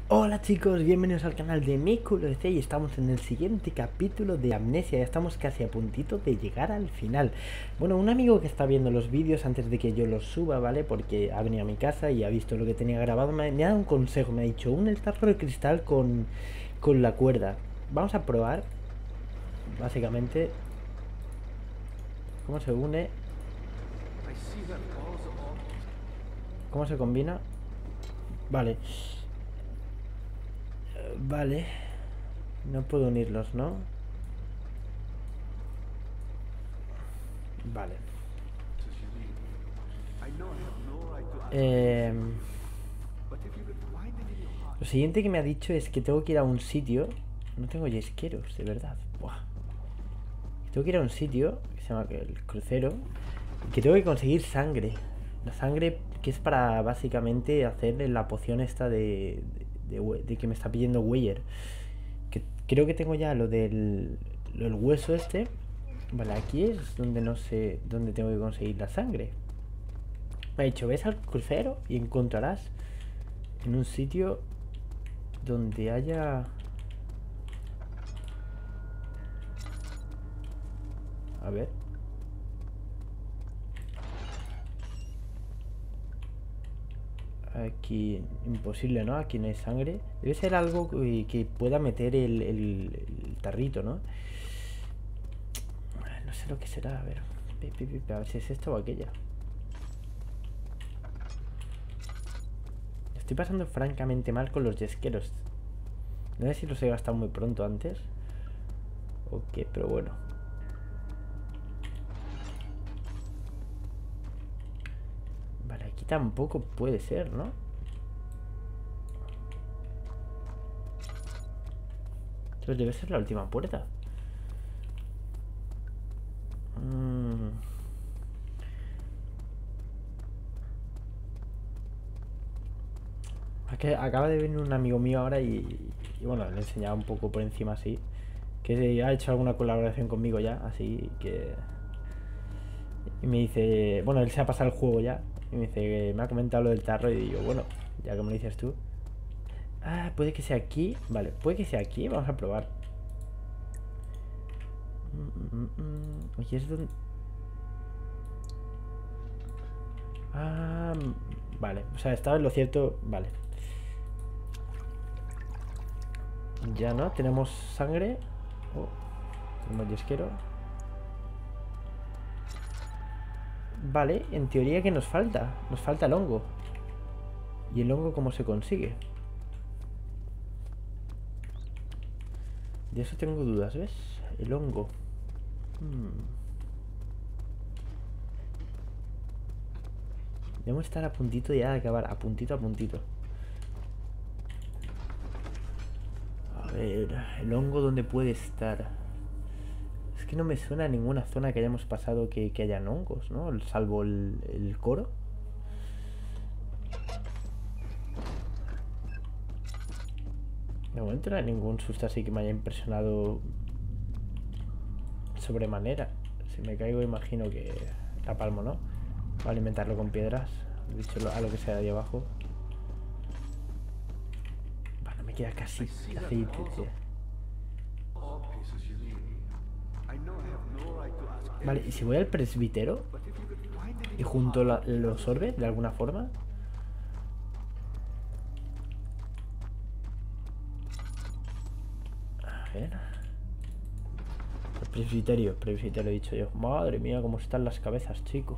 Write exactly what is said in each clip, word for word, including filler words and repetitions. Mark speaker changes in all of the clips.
Speaker 1: Hola chicos, bienvenidos al canal de MikuLoDC y estamos en el siguiente capítulo de Amnesia. Ya estamos casi a puntito de llegar al final. Bueno, un amigo que está viendo los vídeos antes de que yo los suba, ¿vale? Porque ha venido a mi casa y ha visto lo que tenía grabado. Me, me ha dado un consejo, me ha dicho, un el tarro de cristal con, con la cuerda. Vamos a probar, básicamente, cómo se une, cómo se combina. Vale. Vale. No puedo unirlos, ¿no? Vale. Eh, lo siguiente que me ha dicho es que tengo que ir a un sitio. No tengo yesqueros, de verdad. Buah. Tengo que ir a un sitio que se llama el crucero. Y que tengo que conseguir sangre. La sangre que es para básicamente hacer la poción esta de, de, de, de que me está pidiendo Weyer. Que creo que tengo ya lo del, lo del hueso este. Vale, aquí es donde no sé dónde tengo que conseguir la sangre. Me ha dicho, ves al crucero y encontrarás en un sitio donde haya... A ver. Aquí, imposible, ¿no? Aquí no hay sangre. Debe ser algo que, que pueda meter el, el, el tarrito, ¿no? No sé lo que será, a ver. A ver si es esto o aquella. Estoy pasando francamente mal con los yesqueros. No sé si los he gastado muy pronto antes o qué, pero bueno. Vale, aquí tampoco puede ser, ¿no? Entonces debe ser la última puerta. Mm. Es que acaba de venir un amigo mío ahora y, y bueno, le he enseñado un poco por encima así. Que ha hecho alguna colaboración conmigo ya, así que... Y me dice... Bueno, él se ha pasado el juego ya. Y me dice, me ha comentado lo del tarro y digo, bueno, ya que me lo dices tú. Ah, puede que sea aquí. Vale, puede que sea aquí, vamos a probar. Mm, mm, mm. Oye, es donde... Ah, vale, o sea, estaba en lo cierto. Vale. Ya no, tenemos sangre. Oh, tenemos yesquero. Vale, en teoría que nos falta. Nos falta el hongo. ¿Y el hongo cómo se consigue? De eso tengo dudas, ¿ves? El hongo. Hmm. Debemos estar a puntito ya de acabar. A puntito, a puntito. A ver, el hongo, ¿dónde puede estar? Es que no me suena a ninguna zona que hayamos pasado que, que hayan hongos, ¿no? Salvo el, el coro. De momento no hay ningún susto así que me haya impresionado sobremanera. Si me caigo imagino que la palmo, ¿no? Voy a alimentarlo con piedras. Dicho a lo que sea de ahí abajo. Vale, me queda casi aceite, tío. Vale, ¿y si voy al presbítero y junto la, los orbes de alguna forma? A ver. El presbiterio, presbiterio he dicho yo. Madre mía, cómo están las cabezas, chico.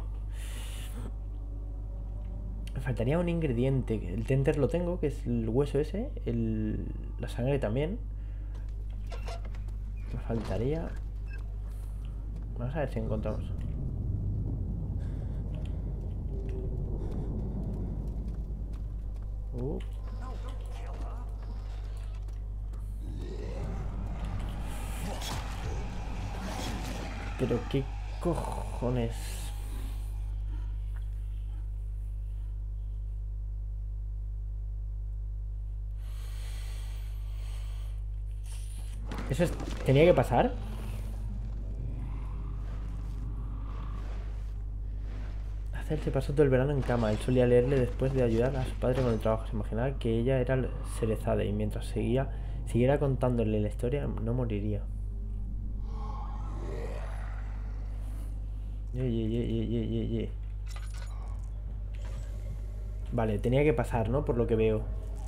Speaker 1: Me faltaría un ingrediente. El tenter lo tengo, que es el hueso ese. El, la sangre también. Me faltaría... Vamos a ver si encontramos. Uh. Pero qué cojones. ¿Eso es, tenía que pasar? él se pasó todo el verano en cama. Él solía leerle después de ayudar a su padre con el trabajo. Se imaginaba que ella era Cerezade y mientras seguía, siguiera contándole la historia, no moriría. Ye, ye, ye, ye, ye, ye, ye. Vale, tenía que pasar, ¿no? Por lo que veo.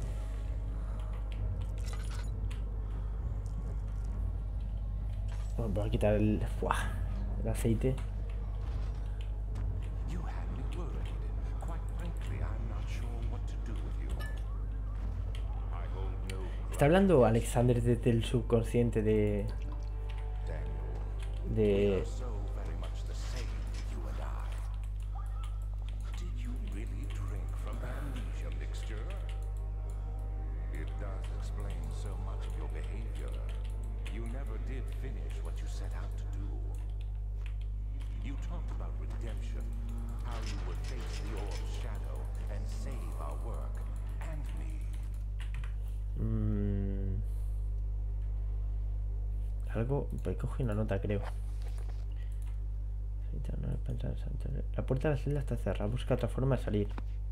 Speaker 1: Bueno, voy a quitar el... ¡Buah! El aceite. Está hablando Alexander desde el subconsciente de... De... Mm, algo... Pues cogí una nota, creo. La puerta de la celda está cerrada. Busca otra forma de salir.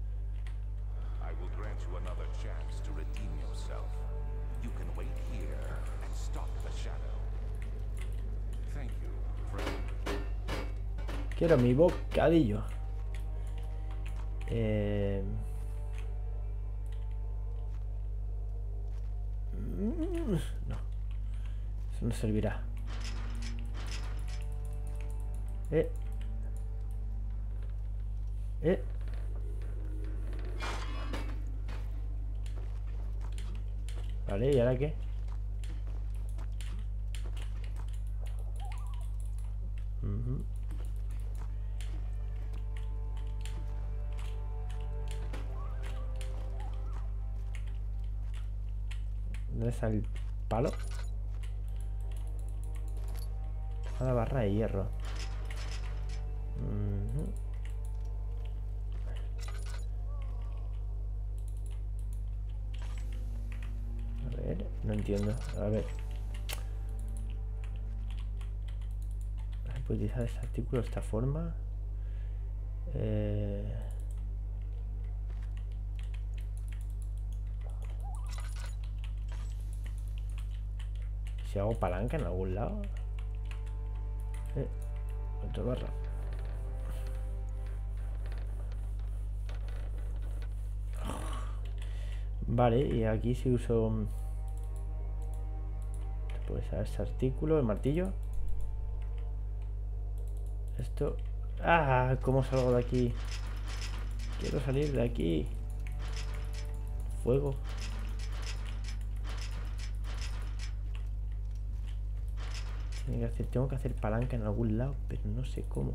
Speaker 1: Quiero mi bocadillo. Eh... No. Eso no servirá. Eh. Eh. Vale, ¿y ahora qué? Uh-huh. ¿Dónde está el palo? A la barra de hierro. Uh-huh. A ver, no entiendo. A ver. ¿Se puede utilizar este artículo de esta forma? Eh... Si hago palanca en algún lado. Eh, otra barra. Vale, y aquí si uso... Pues a este artículo, el martillo. Esto... ¡Ah! ¿Cómo salgo de aquí? Quiero salir de aquí. Fuego. Tengo que hacer, tengo que hacer palanca en algún lado, pero no sé cómo.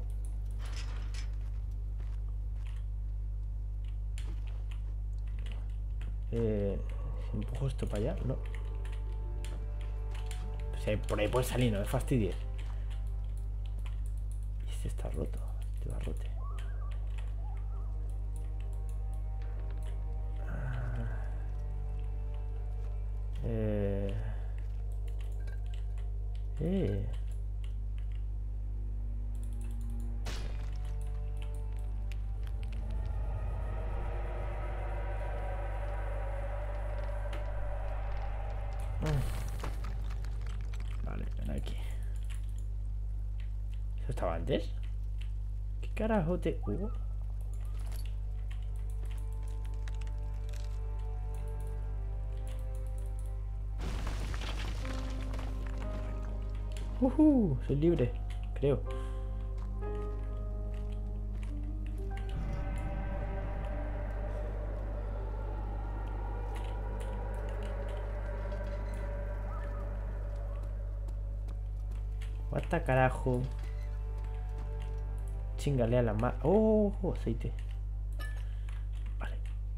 Speaker 1: Eh, si empujo esto para allá, no. O sea, por ahí puede salir, no me fastidies. Y este está roto, este barrote. Ah. Eh. Eh. Vale, ven aquí. ¿Eso estaba antes? ¿Qué carajo te...? Uh. Uh, soy libre, creo. What carajo. Chingale a la ma... Oh, aceite. Vale.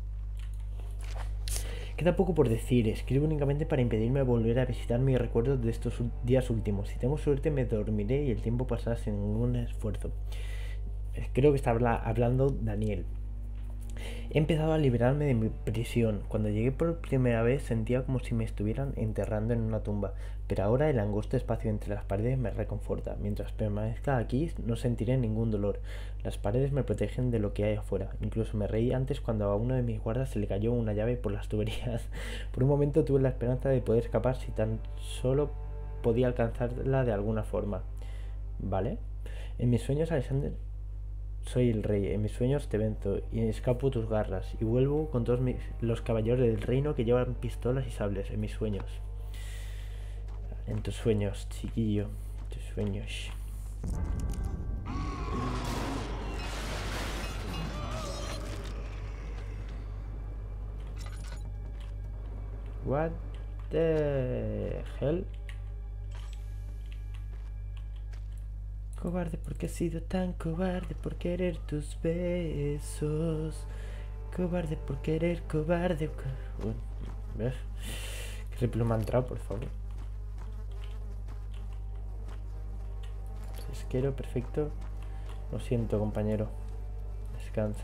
Speaker 1: Queda poco por decir. Escribo únicamente para impedirme volver a visitar mis recuerdos de estos días últimos. Si tengo suerte me dormiré y el tiempo pasará sin ningún esfuerzo. Creo que está habla hablando Daniel. He empezado a liberarme de mi prisión. Cuando llegué por primera vez sentía como si me estuvieran enterrando en una tumba, pero ahora el angosto espacio entre las paredes me reconforta. Mientras permanezca aquí no sentiré ningún dolor. Las paredes me protegen de lo que hay afuera. Incluso me reí antes cuando a uno de mis guardas se le cayó una llave por las tuberías. Por un momento tuve la esperanza de poder escapar si tan solo podía alcanzarla de alguna forma. ¿Vale? En mis sueños, Alexander, soy el rey. En mis sueños te venzo y escapo tus garras y vuelvo con todos mis, los caballeros del reino que llevan pistolas y sables. En mis sueños. En tus sueños, chiquillo. Tus sueños. What the hell? Cobarde, porque he sido tan cobarde por querer tus besos. Cobarde por querer, cobarde. ¿Ves? ¿Qué reploma me ha entrado, por favor? Isquero, perfecto. Lo siento, compañero. Descansa.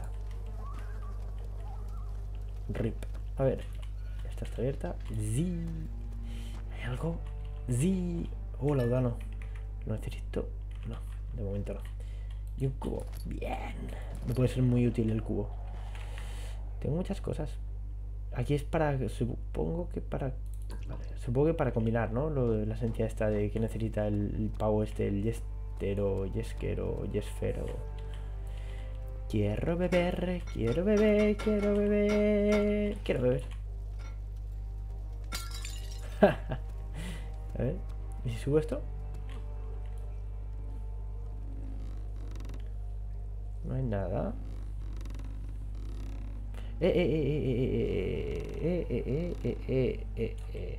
Speaker 1: Rip. A ver. Esta está abierta. Sí. ¿Hay algo? Sí. Oh, laudano. Lo necesito. No, de momento no. Y un cubo. Bien. Me puede ser muy útil el cubo. Tengo muchas cosas. Aquí es para... Supongo que para... Vale, supongo que para combinar, ¿no? Lo de la esencia esta de que necesita el, el pavo este, el yestero, yesquero, yesfero. Quiero beber, quiero beber, quiero beber. Quiero beber. A ver, ¿y si subo esto? No hay nada. Eh, eh, eh, eh, eh, eh, eh, eh, eh, eh.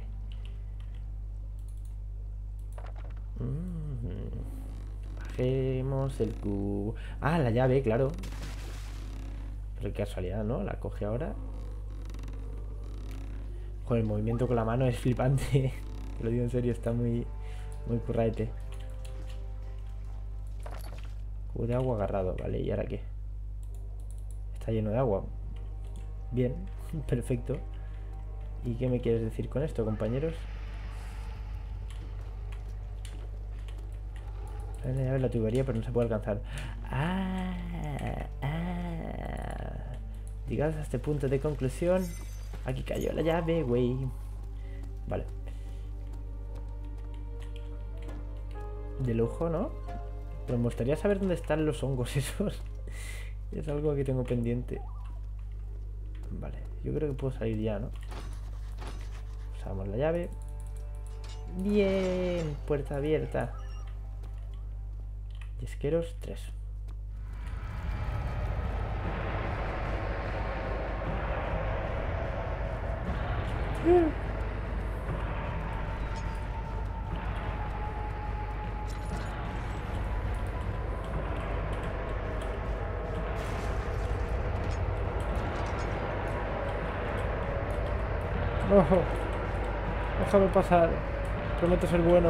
Speaker 1: Mm. Bajemos el cubo. Ah, la llave, claro. Pero qué casualidad, ¿no? La coge ahora. Con el movimiento con la mano es flipante. Lo digo en serio, está muy, muy curraete. Cubo de agua agarrado, vale, ¿y ahora qué? Está lleno de agua. Bien, perfecto. ¿Y qué me quieres decir con esto, compañeros? Hay una llave en la tubería, pero no se puede alcanzar. Ah, ah. Llegados a este punto de conclusión, aquí cayó la llave, güey. Vale. De lujo, ¿no? Pero me gustaría saber dónde están los hongos esos. Es algo que tengo pendiente. Vale, yo creo que puedo salir ya, ¿no? Usamos la llave. Bien, puerta abierta. Yesqueros tres. Ojo, déjame pasar. Prometo ser bueno.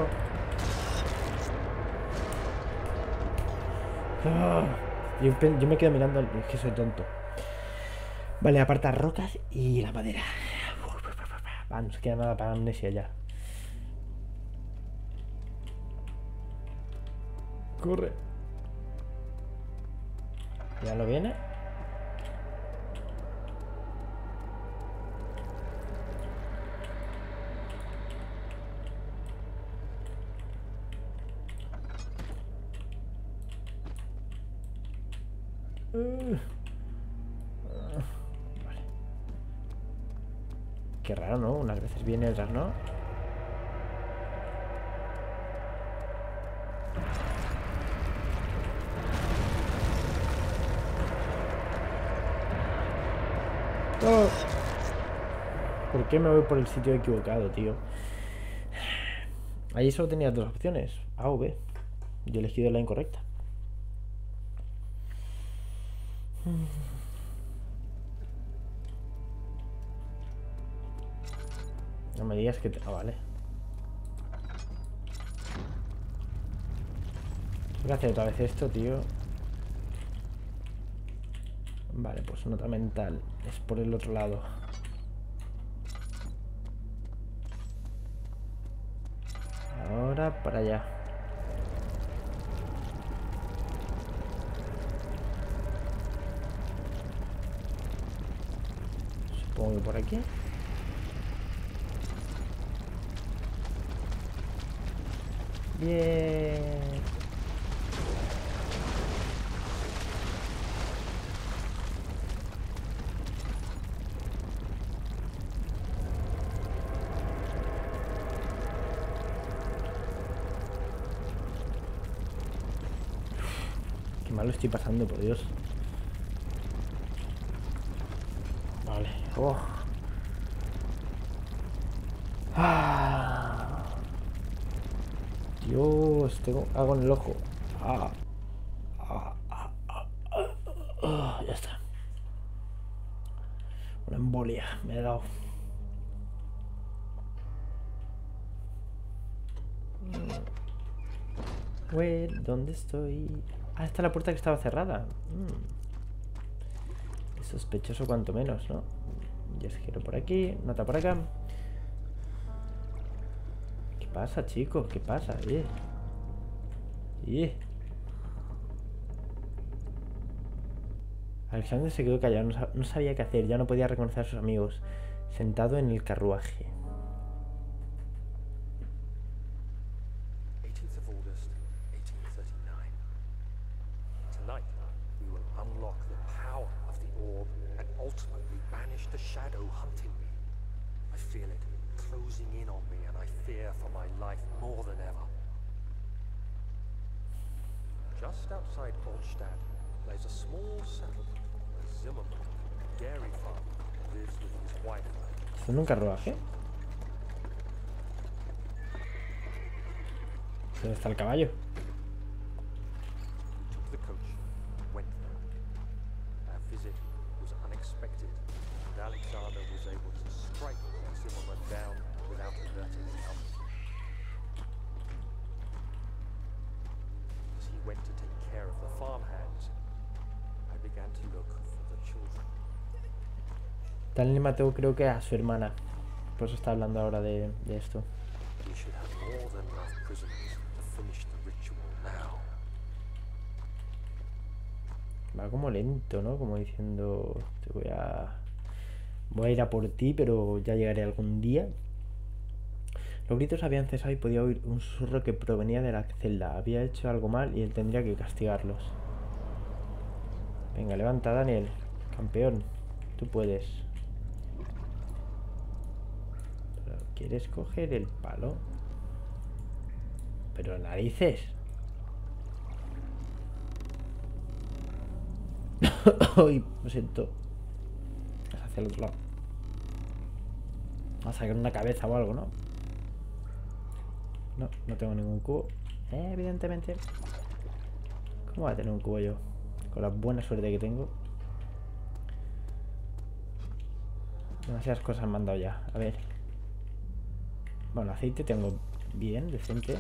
Speaker 1: Oh, yo, yo me quedo mirando. Es que soy tonto. Vale, apartar rocas y la madera. Va, no se queda nada para amnesia ya. Corre. Ya lo viene. Uh. Uh. Vale. Qué raro, ¿no? Unas veces viene, otras no. Oh. ¿Por qué me voy por el sitio equivocado, tío? Ahí solo tenía dos opciones, A o B. Yo he elegido la incorrecta. No me digas que... Te... Ah, vale. Tengo que hacer otra vez esto, tío. Vale, pues nota mental. Es por el otro lado. Ahora para allá. Supongo que por aquí. Bien. Qué mal lo estoy pasando, por Dios. Vale. Oh. Ah. Dios, tengo algo en el ojo. Ah. Ah, ah, ah, ah, ah. Ya está. Una embolia me he dado. Wait, ¿dónde estoy? Ah, esta es la puerta que estaba cerrada. Mm. Es sospechoso cuanto menos, ¿no? Ya se giro por aquí, nota por acá. ¿Qué pasa, chicos? ¿Qué pasa? Eh. Eh. Alexander se quedó callado, no, sab no sabía qué hacer, ya no podía reconocer a sus amigos. Sentado en el carruaje.
Speaker 2: eighteenth of August, eighteen thirty-nine. Tonight, we will unlock the power of the orb and ultimately banish the shadow hunting me. I feel it closing in on me and I fear for my life more than ever. Just outside Olstad lies a small settlement where Zimmerman, a dairy farmer, lives with his wife.
Speaker 1: ¿Es en un carruaje? ¿Dónde está el caballo?
Speaker 2: The coach went there. Our visit was unexpected, and Alexander was able to strike Zimmerman down without alerting the others. As he went to take care of the farmhands, I began to look for the children.
Speaker 1: Tal le mató, creo que a su hermana. Por eso está hablando ahora de, de esto.
Speaker 2: We should have more than enough prisoners to finish the ritual now.
Speaker 1: Va como lento, ¿no? Como diciendo, te voy a... Voy a ir a por ti, pero ya llegaré algún día. Los gritos habían cesado y podía oír un susurro que provenía de la celda. Había hecho algo mal y él tendría que castigarlos. Venga, levanta, Daniel. Campeón, tú puedes. ¿Pero quieres coger el palo? Pero narices. Uy, lo siento. Es hacia el otro lado. Vamos a sacar una cabeza o algo, ¿no? No, no tengo ningún cubo. Eh, evidentemente. ¿Cómo voy a tener un cubo yo? Con la buena suerte que tengo. Demasiadas cosas me han dado ya. A ver. Bueno, aceite tengo bien, decente.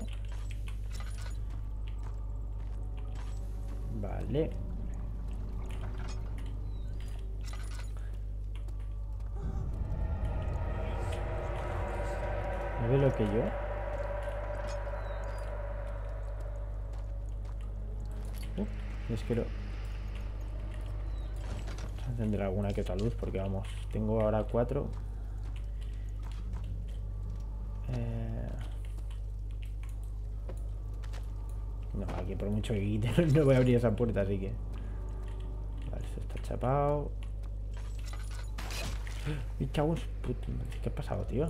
Speaker 1: Vale. ¿No ve lo que yo? Uh, es que lo... Vamos a encender alguna que otra luz porque vamos, tengo ahora cuatro. Eh... No, aquí por mucho que quite no voy a abrir esa puerta, así que... Vale, esto está chapado. ¡Y chavos! ¿Qué ha pasado, tío?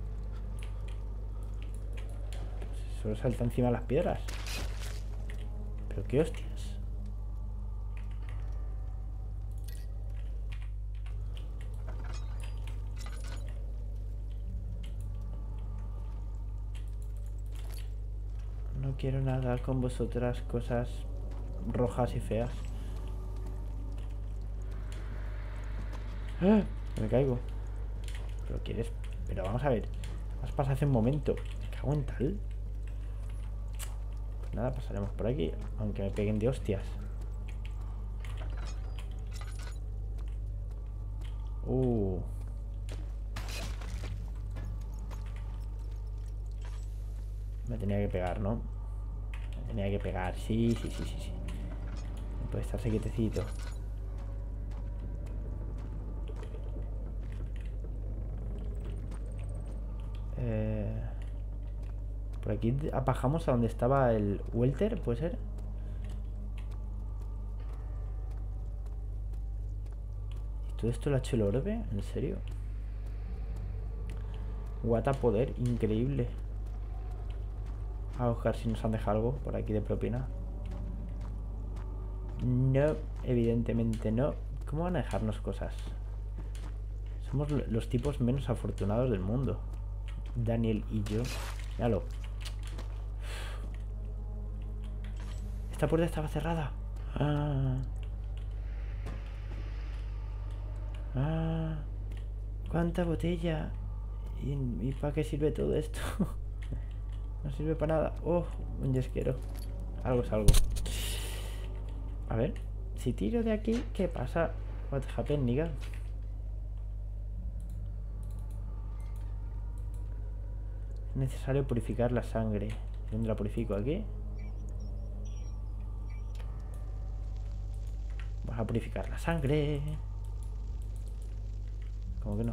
Speaker 1: Solo salta encima de las piedras. Pero qué hostias. No quiero nada con vosotras, cosas rojas y feas. ¡Ah! Me caigo. Pero quieres... Pero vamos a ver. Has pasado hace un momento. Me cago en tal. Pues nada, pasaremos por aquí. Aunque me peguen de hostias. Uh. Me tenía que pegar, ¿no? Me tenía que pegar. Sí, sí, sí, sí, sí. No puede estarse quietecito. Eh... Por aquí bajamos a donde estaba el welter, ¿puede ser? ¿Y todo esto lo ha hecho el orbe? ¿En serio? Guata poder, increíble. A buscar si nos han dejado algo por aquí de propina. No, evidentemente no. ¿Cómo van a dejarnos cosas? Somos los tipos menos afortunados del mundo. Daniel y yo. Míralo. Esta puerta estaba cerrada. Ah. Ah. ¿Cuánta botella? ¿Y, y para qué sirve todo esto? No sirve para nada. Oh, un yesquero. Algo es algo. A ver. Si tiro de aquí, ¿qué pasa? What happened, nigga? Es necesario purificar la sangre. ¿Dónde la purifico? ¿Aquí? Vamos a purificar la sangre. ¿Cómo que no?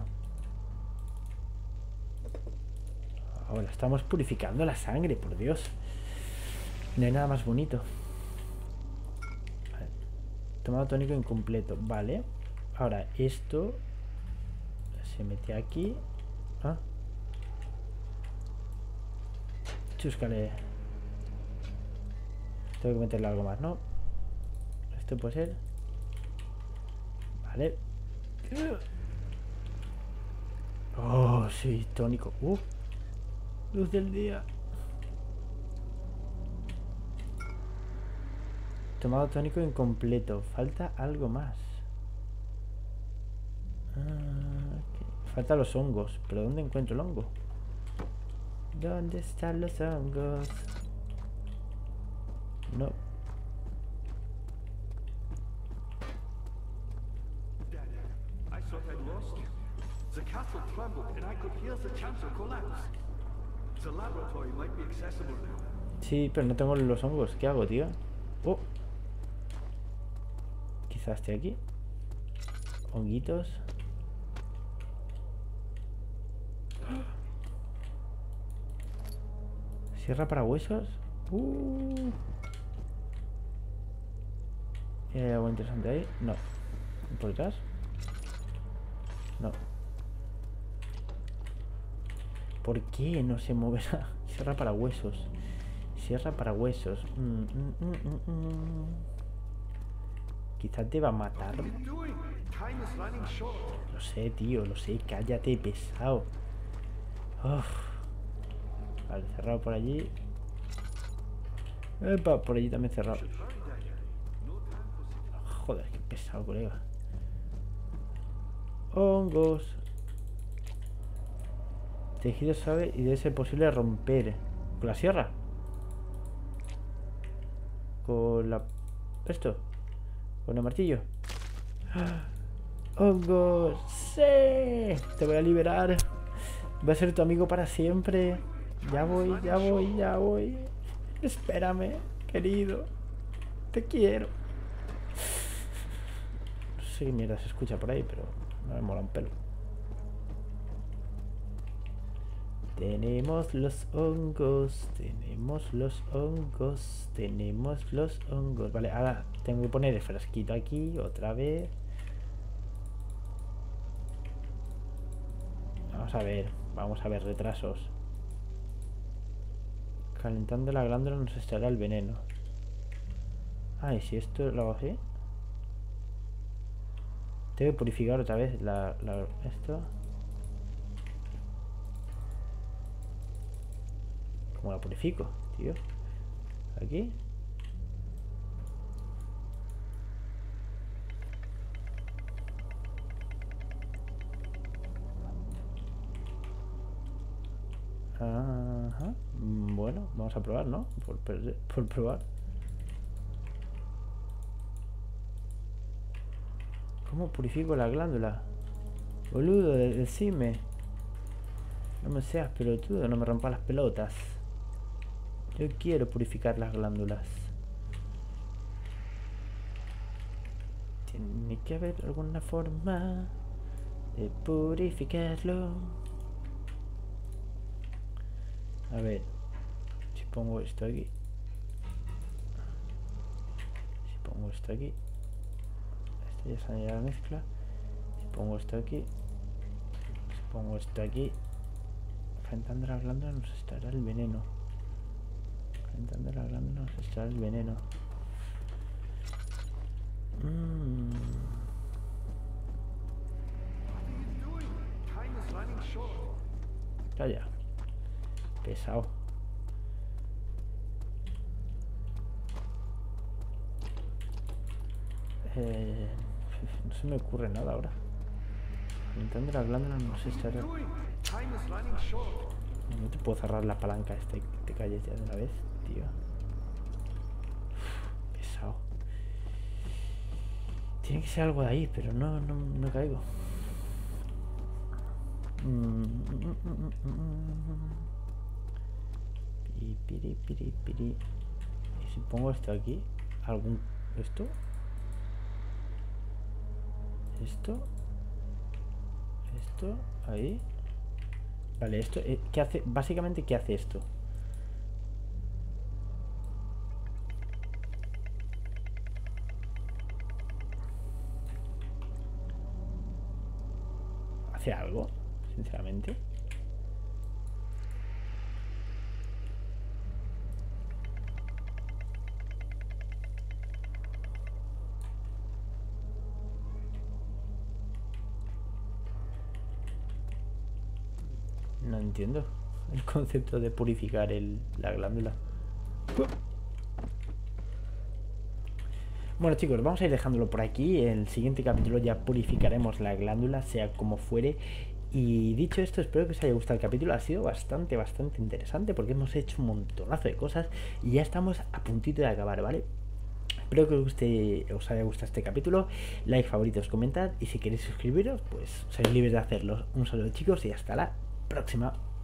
Speaker 1: Ahora estamos purificando la sangre, por Dios. No hay nada más bonito. Vale. Tomado tónico incompleto. Vale. Ahora esto se mete aquí. ¿Ah? Chúscale. Tengo que meterle algo más, ¿no? Esto puede ser. Vale. Oh, sí, tónico. Uh. Luz del día. Tomado tónico incompleto. Falta algo más. Ah, okay. Falta los hongos. ¿Pero dónde encuentro el hongo? ¿Dónde están los hongos? No.
Speaker 3: I thought I'd lost you. The castle trembled and I could hear the chancel collapse. The laboratory might be accessible now.
Speaker 1: Sí, pero no tengo los hongos. ¿Qué hago, tío? Oh. Quizás esté aquí. Honguitos. Sierra para huesos. Uh. ¿Hay algo interesante ahí? No. ¿Por detrás? No. ¿Por qué no se moverá? Sierra para huesos. Sierra para huesos. Mm, mm, mm, mm, mm. Quizás te va a matar. Lo sé, tío, lo sé. Cállate, pesado. Uf. Vale, cerrado por allí. Epa, por allí también cerrado. Joder, qué pesado, colega. Hongos. Tejido suave y debe ser posible romper. ¿Con la sierra? Con la... esto. Con el martillo. ¡Hongos! ¡Sí! Te voy a liberar. Voy a ser tu amigo para siempre. Ya voy, ya voy, ya voy. Espérame, querido. Te quiero. No sé qué mierda se escucha por ahí, pero no me mola un pelo. Tenemos los hongos, tenemos los hongos, tenemos los hongos. Vale, ahora tengo que poner el frasquito aquí otra vez. Vamos a ver, vamos a ver retrasos. Calentando la glándula nos extraerá el veneno. Ah, y si esto lo hago así. Tengo que purificar otra vez la, la, esto. ¿Cómo la purifico, tío? Aquí. Ajá. Bueno, vamos a probar, ¿no? Por, por probar. ¿Cómo purifico la glándula? Boludo, de- decime. No me seas pelotudo, no me rompas las pelotas. Yo quiero purificar las glándulas. Tiene que haber alguna forma de purificarlo. A ver, si pongo esto aquí. Si pongo esto aquí. Esto ya sale la mezcla. Si pongo esto aquí. Si pongo esto aquí. Calentando la glándula nos estará el veneno. Calentando la glándula nos estará el veneno. Mm.
Speaker 3: What are you doing? Time is running short.
Speaker 1: Calla. Pesado. Eh, no se me ocurre nada ahora. Calentando la glándula no sé estará.
Speaker 3: Doing? Time is running short.
Speaker 1: No te puedo cerrar la palanca esta y que te calles ya de una vez, tío. Uf, pesado. Tiene que ser algo de ahí, pero no, no, no caigo. Mm, mm, mm, mm, mm. Piri, piri, piri, piri. Y si pongo esto aquí, algún. ¿Esto? ¿Esto? ¿Esto? Ahí. Vale, esto, eh, ¿qué hace? Básicamente, ¿qué hace esto? ¿Hace algo? Sinceramente. No entiendo el concepto de purificar el, la glándula. Bueno, chicos, vamos a ir dejándolo por aquí. En el siguiente capítulo ya purificaremos la glándula, sea como fuere. Y dicho esto, espero que os haya gustado el capítulo. Ha sido bastante, bastante interesante porque hemos hecho un montonazo de cosas y ya estamos a puntito de acabar, ¿vale? Espero que os, guste, os haya gustado este capítulo. Like, favoritos, comentad. Y si queréis suscribiros, pues sois libres de hacerlo. Un saludo, chicos, y hasta la próxima.